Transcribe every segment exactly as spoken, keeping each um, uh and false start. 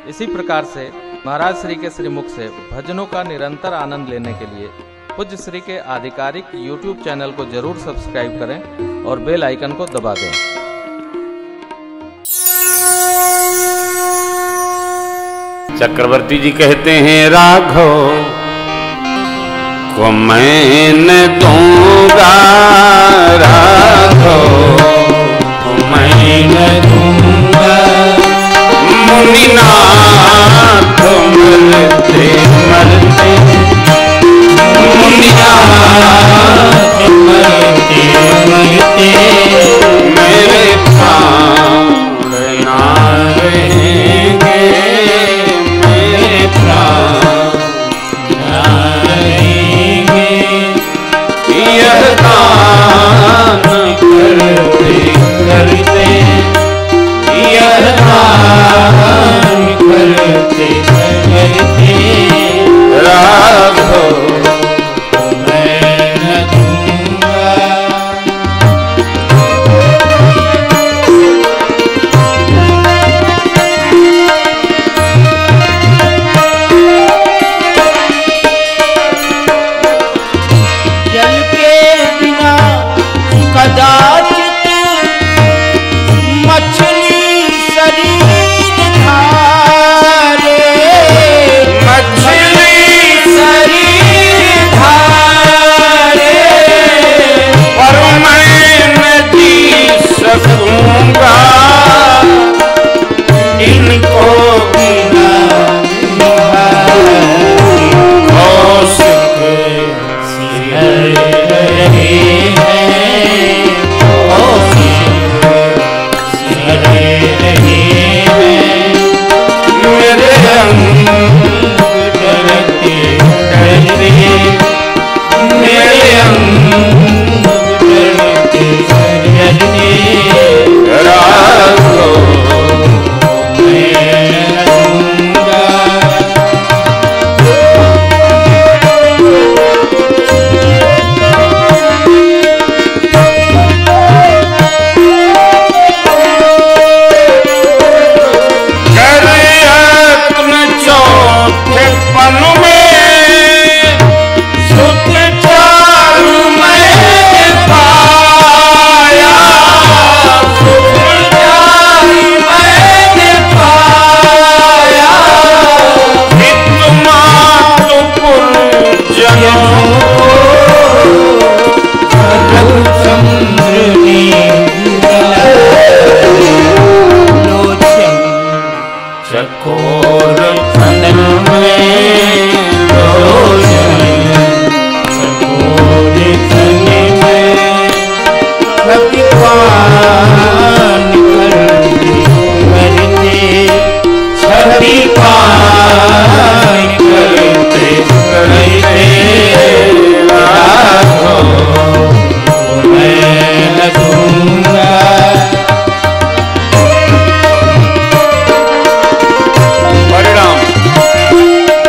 इसी प्रकार से महाराज श्री के श्रीमुख से भजनों का निरंतर आनंद लेने के लिए पूज्य श्री के आधिकारिक यूट्यूब चैनल को जरूर सब्सक्राइब करें और बेल आइकन को दबा दें। चक्रवर्ती जी कहते हैं राघव को मैं न दूंगा, राघव को मैं न दूंगा, मुनिनाथ मरते मरते, मुनिनाथ मरते मरते मेरे प्राण ना रहेंगे, मेरे प्राण ना रहेंगे। यह दान करते करते, यह दान करते करते राघव मैं न दूंगा। जल के बिना कदाचित मछली शरीर धारे, मछली शरीर धारे, और मैं न जी सकूंगा इनको बिना कौशिक सिहर रहे हैं, कौशिक सिहर रहे हैं। मेरे अंग डरते डरते, मेरे अंग डरते डरते राघव मैं न दूंगा। अपने चौथे पन में सुत चारु मैं पाया, सुत चारु मैंने पाया। हित मातु पुरजनों चंद्र ने लोचन चकोर फन में रोशन, चकोर तन में कभी पान करते करते, छवि पान करते करते राघव मैं न दूंगा। परिणाम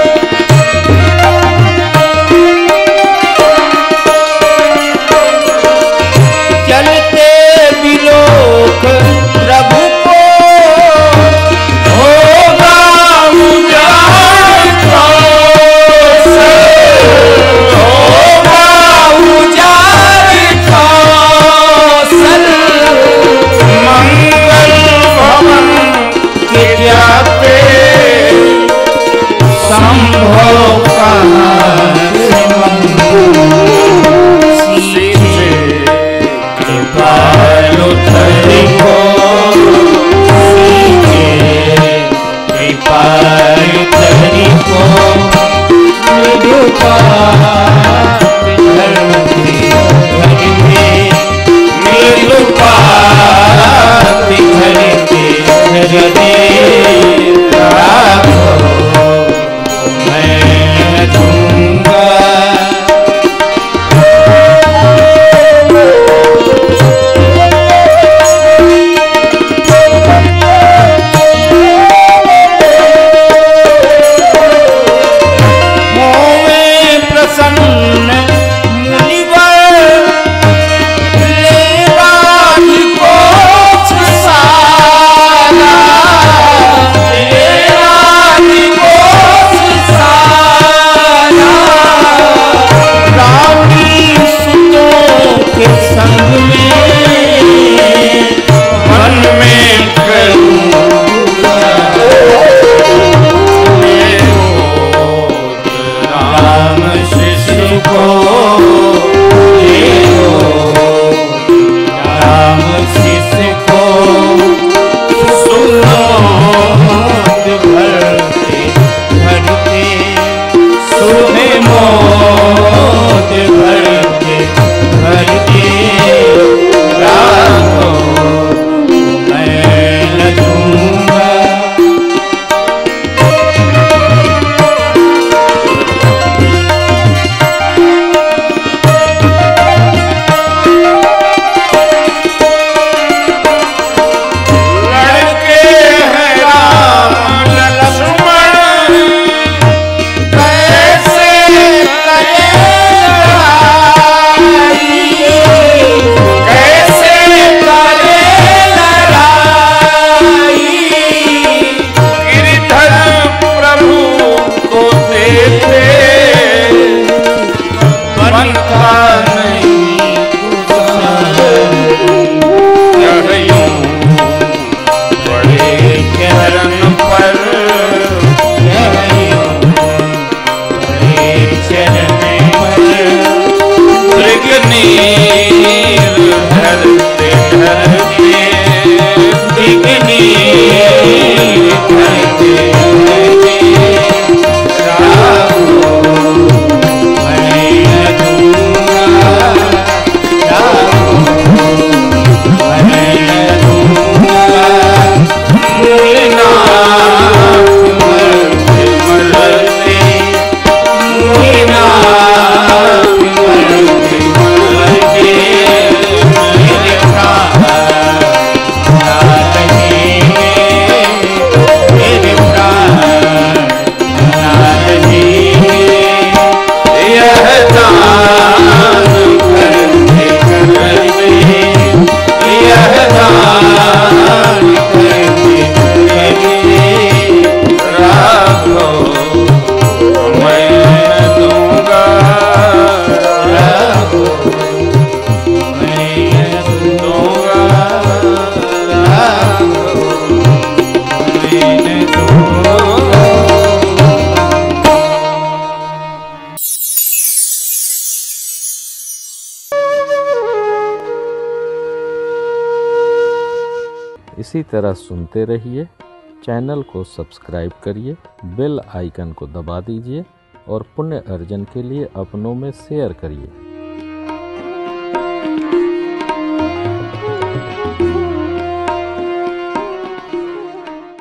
धरते धरते बिगनीर धरते इसी तरह सुनते रहिए। चैनल को सब्सक्राइब करिए, बेल आइकन को दबा दीजिए और पुण्य अर्जन के लिए अपनों में शेयर करिए।